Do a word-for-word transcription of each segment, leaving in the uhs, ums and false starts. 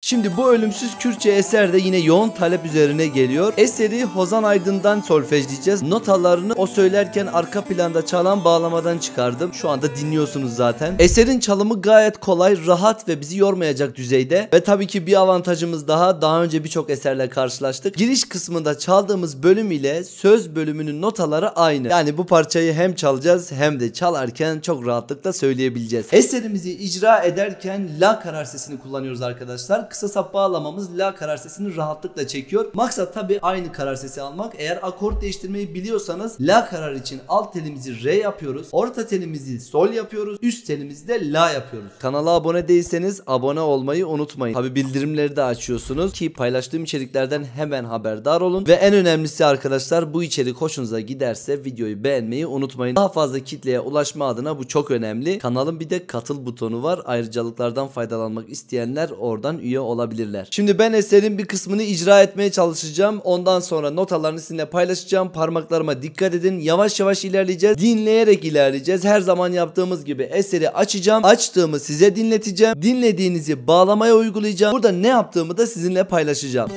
Şimdi bu ölümsüz Kürtçe eser de yine yoğun talep üzerine geliyor. Eseri Hozan Aydın'dan solfejleyeceğiz. Notalarını o söylerken arka planda çalan bağlamadan çıkardım. Şu anda dinliyorsunuz zaten. Eserin çalımı gayet kolay, rahat ve bizi yormayacak düzeyde. Ve tabii ki bir avantajımız daha. Daha önce birçok eserle karşılaştık. Giriş kısmında çaldığımız bölüm ile söz bölümünün notaları aynı. Yani bu parçayı hem çalacağız hem de çalarken çok rahatlıkla söyleyebileceğiz. Eserimizi icra ederken la karar sesini kullanıyoruz arkadaşlar. Kısa sap bağlamamız la karar sesini rahatlıkla çekiyor. Maksat tabii aynı karar sesi almak. Eğer akort değiştirmeyi biliyorsanız la karar için alt telimizi re yapıyoruz. Orta telimizi sol yapıyoruz. Üst telimizi de la yapıyoruz. Kanala abone değilseniz abone olmayı unutmayın. Tabii bildirimleri de açıyorsunuz ki paylaştığım içeriklerden hemen haberdar olun. Ve en önemlisi arkadaşlar, bu içerik hoşunuza giderse videoyu beğenmeyi unutmayın. Daha fazla kitleye ulaşma adına bu çok önemli. Kanalın bir de katıl butonu var. Ayrıcalıklardan faydalanmak isteyenler oradan üye olabilirler. Şimdi ben eserin bir kısmını icra etmeye çalışacağım. Ondan sonra notalarını sizinle paylaşacağım. Parmaklarıma dikkat edin. Yavaş yavaş ilerleyeceğiz. Dinleyerek ilerleyeceğiz. Her zaman yaptığımız gibi eseri açacağım. Açtığımı size dinleteceğim. Dinlediğinizi bağlamaya uygulayacağım. Burada ne yaptığımı da sizinle paylaşacağım.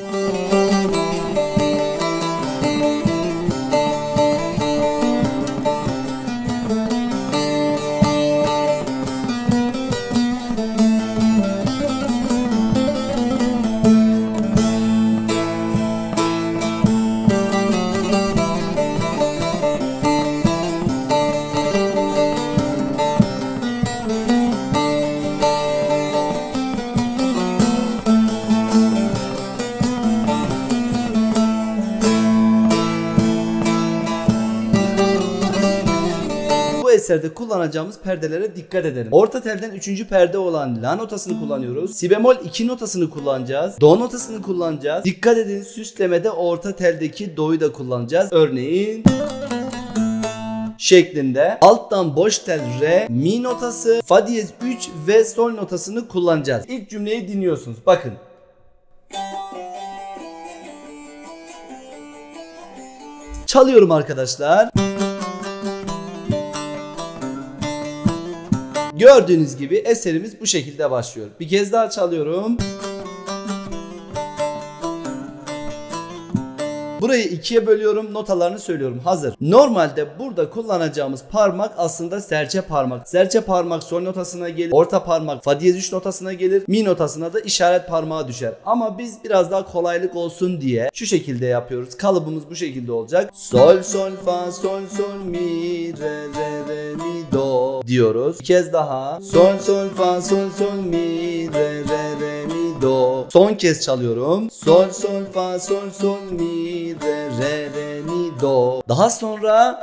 Bu eserde kullanacağımız perdelere dikkat edelim. Orta telden üçüncü perde olan la notasını kullanıyoruz. Si bemol iki notasını kullanacağız. Do notasını kullanacağız. Dikkat edin, süslemede orta teldeki do'yu da kullanacağız. Örneğin şeklinde. Alttan boş tel re, mi notası, fa diyez üç ve sol notasını kullanacağız. İlk cümleyi dinliyorsunuz. Bakın. Çalıyorum arkadaşlar. Gördüğünüz gibi eserimiz bu şekilde başlıyor. Bir kez daha çalıyorum. Burayı ikiye bölüyorum, notalarını söylüyorum. Hazır. Normalde burada kullanacağımız parmak aslında serçe parmak. Serçe parmak sol notasına gelir. Orta parmak fa diyez üç notasına gelir. Mi notasına da işaret parmağı düşer. Ama biz biraz daha kolaylık olsun diye şu şekilde yapıyoruz. Kalıbımız bu şekilde olacak. Sol sol fa sol sol mi re re re mi do diyoruz. Bir kez daha. Sol sol fa sol sol mi re re re mi do. Son kez çalıyorum. Sol sol fa sol sol mi re re re mi do. Daha sonra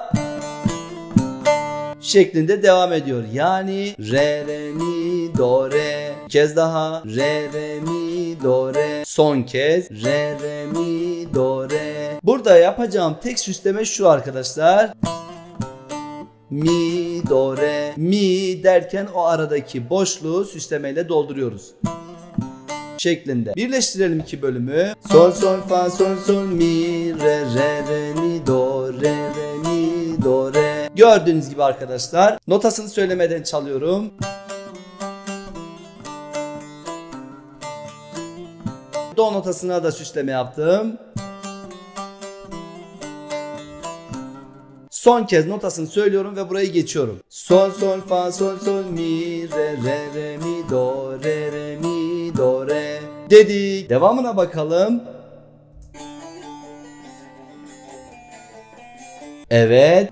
şeklinde devam ediyor. Yani re re mi do re. Bir kez daha. Re re mi do re. Son kez. Re re mi do re. Burada yapacağım tek süsleme şu arkadaşlar. Mi do re. Mi derken o aradaki boşluğu süslemeyle dolduruyoruz. Şeklinde. Birleştirelim iki bölümü. Sol sol fa sol sol mi re re re mi do re re mi do re. Gördüğünüz gibi arkadaşlar, notasını söylemeden çalıyorum. Do notasına da süsleme yaptım. Son kez notasını söylüyorum ve burayı geçiyorum. Sol sol fa sol sol mi re re re mi do re re mi do re dedik. Devamına bakalım. Evet.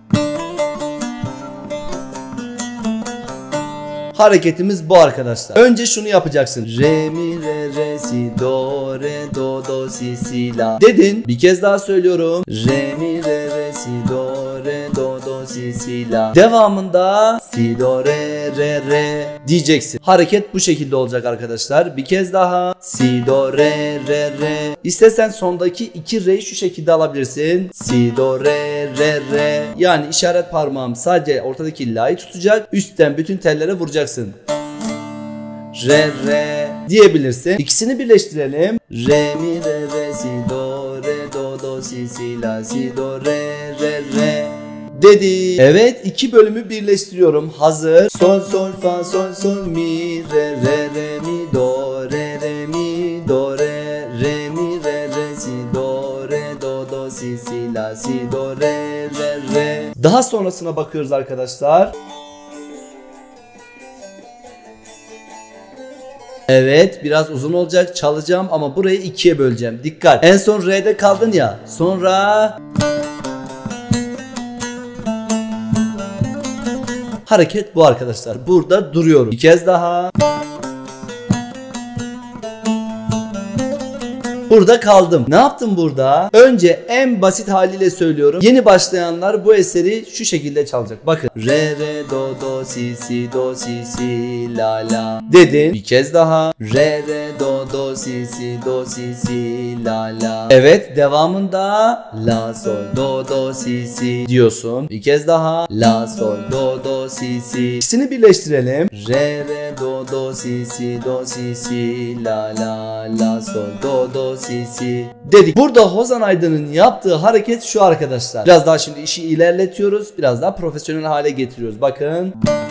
Hareketimiz bu arkadaşlar. Önce şunu yapacaksın. Re mi re re si do re do do si si la dedin. Bir kez daha söylüyorum. Re mi re re si do re do do si si la. Devamında si do re re re diyeceksin. Hareket bu şekilde olacak arkadaşlar. Bir kez daha. Si do re re re. İstesen sondaki iki re'yi şu şekilde alabilirsin. Si do re re re. Yani işaret parmağım sadece ortadaki la'yı tutacak. Üstten bütün tellere vuracaksın. Re re diyebilirsin. İkisini birleştirelim. Re mi re re si do re do do si si la si do re re re dedi. Evet, iki bölümü birleştiriyorum. Hazır. Sol sol fa sol sol mi re re re mi do re re mi do re, re mi re re si do re do do si si la si do re re re. Daha sonrasına bakıyoruz arkadaşlar. Evet, biraz uzun olacak, çalacağım ama burayı ikiye böleceğim. Dikkat. En son re'de kaldın ya. Sonra hareket bu arkadaşlar. Burada duruyorum. Bir kez daha. Burada kaldım. Ne yaptım burada? Önce en basit haliyle söylüyorum. Yeni başlayanlar bu eseri şu şekilde çalacak. Bakın. Re re do do si si do si si la la dedin. Bir kez daha. Re re do do si si do si si la la. Evet, devamında la sol do do si si diyorsun. Bir kez daha. La sol do do si si. İkisini birleştirelim. Re re do do si si do si si la la la sol do do si si dedik. Burada Hozan Aydın'ın yaptığı hareket şu arkadaşlar. Biraz daha şimdi işi ilerletiyoruz. Biraz daha profesyonel hale getiriyoruz. Bakın.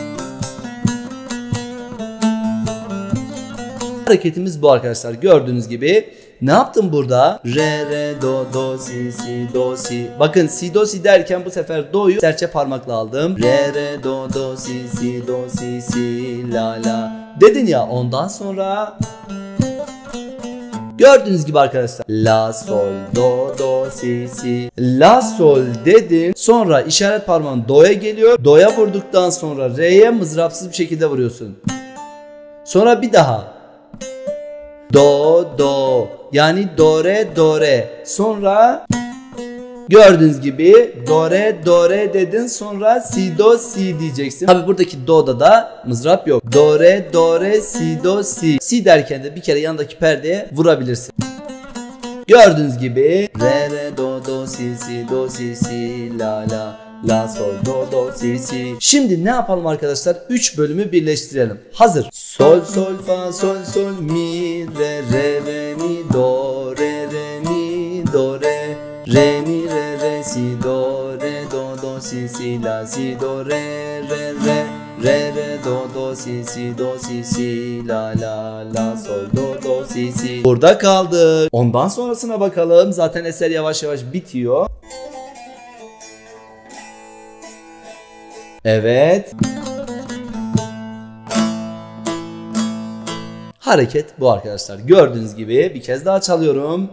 Hareketimiz bu arkadaşlar. Gördüğünüz gibi. Ne yaptım burada? Re re do do si si do si. Bakın si do si derken bu sefer do'yu serçe parmakla aldım. Re re do do si si do si si la la dedin ya, ondan sonra gördüğünüz gibi arkadaşlar. La sol do do si si. La sol dedin. Sonra işaret parmağın do'ya geliyor. Do'ya vurduktan sonra re'ye mızrapsız bir şekilde vuruyorsun. Sonra bir daha. Do do. Yani do re do re. Sonra gördüğünüz gibi do re do re dedin, sonra si do si diyeceksin. Tabi buradaki do'da da mızrap yok. Do re do re si do si. Si derken de bir kere yandaki perdeye vurabilirsin. Gördüğünüz gibi re re do do si si do si si la la la sol do do si si. Şimdi ne yapalım arkadaşlar? üç bölümü birleştirelim. Hazır. Sol sol fa sol sol mi re re re mi do re re mi do re re mi re re si do re do do si si la si do re re re re re do do si si do si si la la la sol do do si si. Burada kaldık. Ondan sonrasına bakalım. Zaten eser yavaş yavaş bitiyor. Evet. Hareket bu arkadaşlar. Gördüğünüz gibi bir kez daha çalıyorum.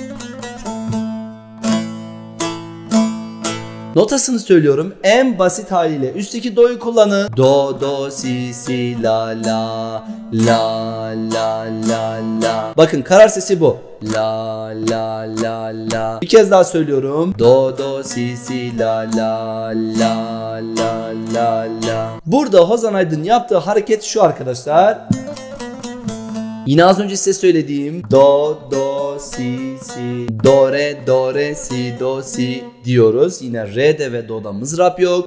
Notasını söylüyorum. En basit haliyle üstteki do'yu kullanın. Do do si si la la la la la la. Bakın karar sesi bu. La la la la. Bir kez daha söylüyorum. Do do si si la la la la la la. Burada Hozan Aydın yaptığı hareket şu arkadaşlar. Yine az önce size söylediğim do do si si do re do re si do si diyoruz. Yine re'de ve do'da mızrap yok.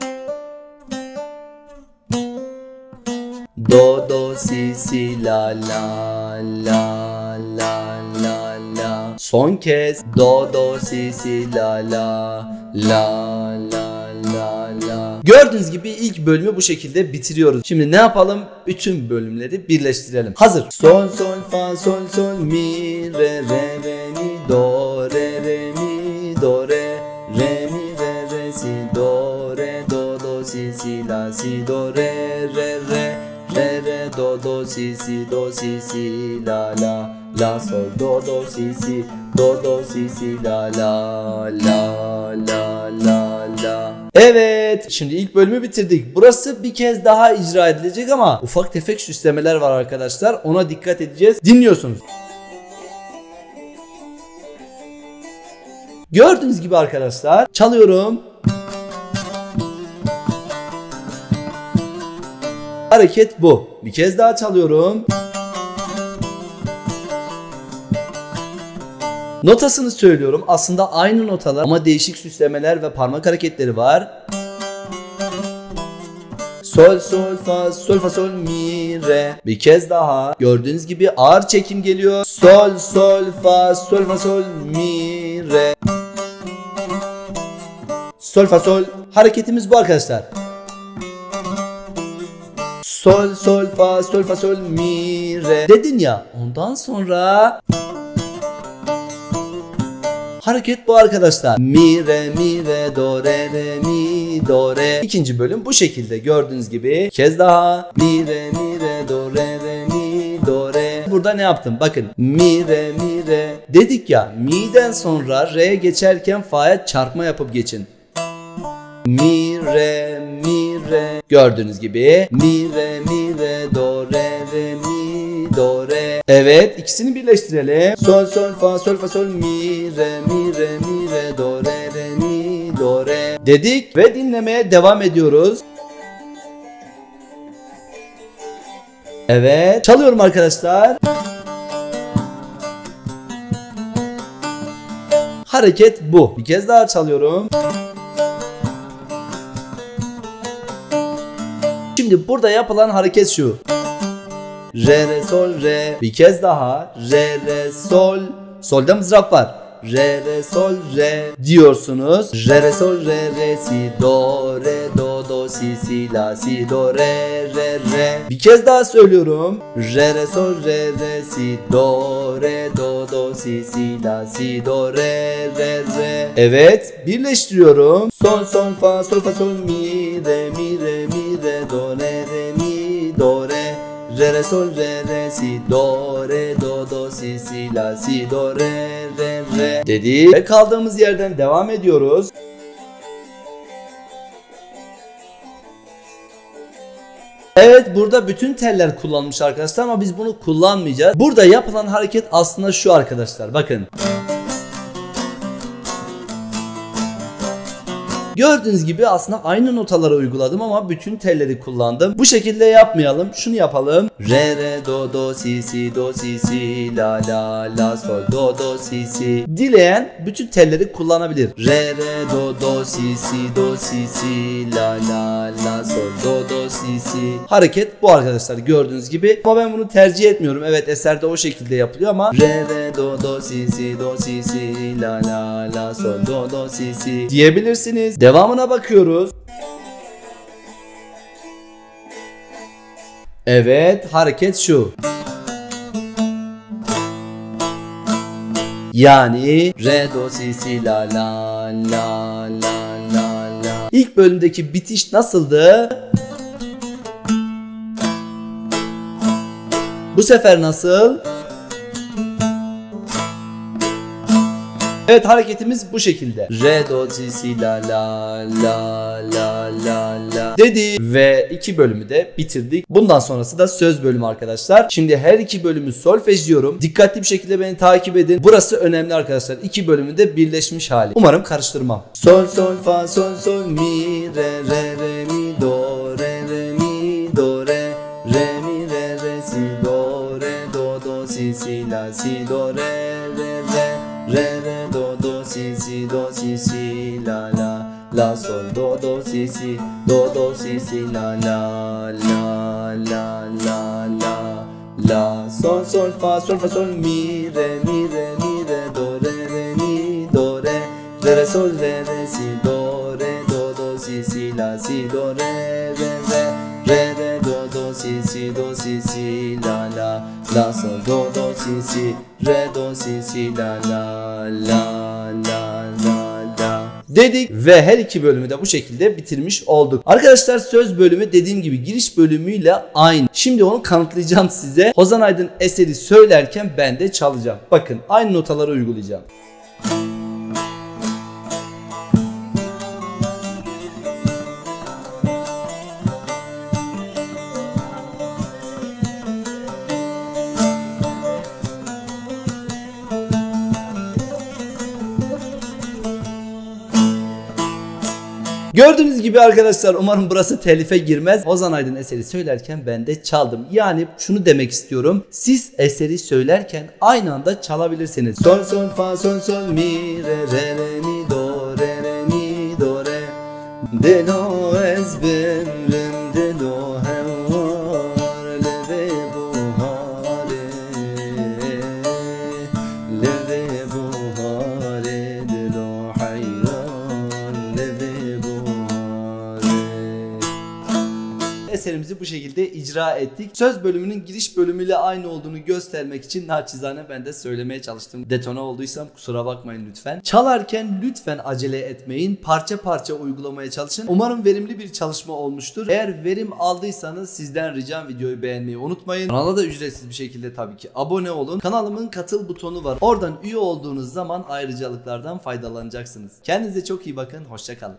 Do do si si la la la la la la. Son kez do do si si la la la la la la. Gördüğünüz gibi ilk bölümü bu şekilde bitiriyoruz. Şimdi ne yapalım? Bütün bölümleri birleştirelim. Hazır. Sol sol fa sol sol mi re re re mi do re re mi do re re mi re re si do re do do si si la si do re re re re re do do si si do si si la la la sol do do si si do do si si la la la la la la. Evet, şimdi ilk bölümü bitirdik. Burası bir kez daha icra edilecek ama ufak tefek süslemeler var arkadaşlar. Ona dikkat edeceğiz. Dinliyorsunuz. Gördüğünüz gibi arkadaşlar çalıyorum. Hareket bu. Bir kez daha çalıyorum. Notasını söylüyorum. Aslında aynı notalar ama değişik süslemeler ve parmak hareketleri var. Sol sol fa sol fa sol mi re. Bir kez daha. Gördüğünüz gibi ağır çekim geliyor. Sol sol fa sol fa sol mi re. Sol fa sol. Hareketimiz bu arkadaşlar. Sol sol fa sol fa sol mi re dedin ya. Ondan sonra hareket bu arkadaşlar. Mi re mi re do re re mi do re. İkinci bölüm bu şekilde gördüğünüz gibi. Bir kez daha. Mi re mi re do re re mi do re. Burada ne yaptım? Bakın. Mi re mi re dedik ya. Mi'den sonra re'ye geçerken fa'ya çarpma yapıp geçin. Mi re mi re. Gördüğünüz gibi. Mi re mi re do re re mi do re. Evet, ikisini birleştirelim. Sol sol fa sol fa sol mi re mi re mi re do re re mi do re dedik ve dinlemeye devam ediyoruz. Evet, çalıyorum arkadaşlar. Hareket bu. Bir kez daha çalıyorum. Şimdi burada yapılan hareket şu. Re re sol re. Bir kez daha. Re re sol. Solda mızrap var. Re re sol re diyorsunuz. Re re sol re re si do re do do si si la si do re re re. Bir kez daha söylüyorum. Re re sol re re si do re do do si si la si do re re re. Evet, birleştiriyorum. Sol sol fa sol fa sol mi re mi re mi re do re re mi do re. Re re sol re re si do re do do si si la si do re re re dedik ve kaldığımız yerden devam ediyoruz. Evet, burada bütün teller kullanılmış arkadaşlar ama biz bunu kullanmayacağız. Burada yapılan hareket aslında şu arkadaşlar, bakın. Gördüğünüz gibi aslında aynı notaları uyguladım ama bütün telleri kullandım. Bu şekilde yapmayalım. Şunu yapalım. Re re do do si si do si si la la la sol do do si si. Dileyen bütün telleri kullanabilir. Re re do do si si do si si la la la sol do do si si. Hareket bu arkadaşlar, gördüğünüz gibi. Ama ben bunu tercih etmiyorum. Evet, eserde o şekilde yapılıyor ama re re do do si si do si si la la la sol do do si si diyebilirsiniz. Devamına bakıyoruz. Evet, hareket şu. Yani re do si si la la la la la la. İlk bölümdeki bitiş nasıldı? Bu sefer nasıl? Evet, hareketimiz bu şekilde. Re do si si la la la la la la dedi ve iki bölümü de bitirdik. Bundan sonrası da söz bölümü arkadaşlar. Şimdi her iki bölümü solfejliyorum. Dikkatli bir şekilde beni takip edin. Burası önemli arkadaşlar. İki bölümü de birleşmiş hali. Umarım karıştırmam. Sol sol fa sol sol mi re re re mi do re re mi do re re mi re re si do re do do si si la si do re re re re re do do si si do si si la la la sol do do si si do do si si la la la la la la la sol sol fa sol fa sol mi re mi re mi re do re re mi do re re re sol re re si do re do do si si la si do re re re re re do do si si do si si la la la sol do do si si re do si si la la la la la la dedik ve her iki bölümü de bu şekilde bitirmiş olduk. Arkadaşlar, söz bölümü dediğim gibi giriş bölümüyle aynı. Şimdi onu kanıtlayacağım size. Ozan Aydın eseri söylerken ben de çalacağım. Bakın, aynı notaları uygulayacağım. Gördüğünüz gibi arkadaşlar, umarım burası telife girmez. Ozan Aydın eseri söylerken ben de çaldım. Yani şunu demek istiyorum. Siz eseri söylerken aynı anda çalabilirsiniz. Sol sol fa sol sol mi re re re mi do re re mi do re de do ezberim de do hevar leve buhare leve buhare de do hayran leve buhare. eserimizi bu şekilde icra ettik. Söz bölümünün giriş bölümüyle aynı olduğunu göstermek için naçizane ben de söylemeye çalıştım. Detone olduysam kusura bakmayın lütfen. Çalarken lütfen acele etmeyin. Parça parça uygulamaya çalışın. Umarım verimli bir çalışma olmuştur. Eğer verim aldıysanız sizden ricam videoyu beğenmeyi unutmayın. Kanala da ücretsiz bir şekilde tabii ki abone olun. Kanalımın katıl butonu var. Oradan üye olduğunuz zaman ayrıcalıklardan faydalanacaksınız. Kendinize çok iyi bakın. Hoşça kalın.